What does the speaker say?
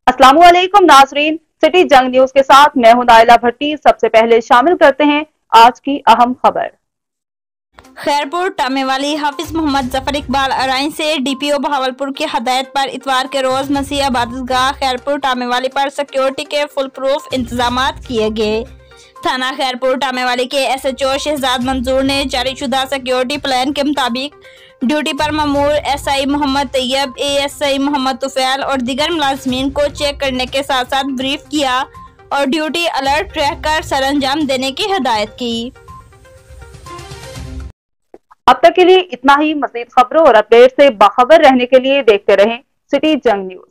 अस्सलामुअलैकुम नाजरीन, सिटी जंग न्यूज के साथ मैं हूं नाइला भट्टी। सबसे पहले शामिल करते हैं आज की अहम खबर। खैरपुर टामेवाली हाफिज मोहम्मद जफर इकबाल अराइन से डीपीओ बहावलपुर की हदायत पर इतवार के रोज मसीह इबादतगाह खैरपुर टामेवाली पर सिक्योरिटी के फुल प्रूफ इंतजाम किए गए। थाना खैरपुर टामेवाली के एसएचओ शहजाद मंजूर ने जारीशुदा सिक्योरिटी प्लान के मुताबिक ड्यूटी पर मामूर एसआई मोहम्मद तैयब, एएसआई मोहम्मद तुफैल और दीगर मुलाजमीन को चेक करने के साथ साथ ब्रीफ किया और ड्यूटी अलर्ट रहकर सरअंजाम देने की हिदायत की। अब तक के लिए इतना ही। मज़ीद खबरों और अपडेट से बाखबर रहने के लिए देखते रहें सिटी जंग न्यूज।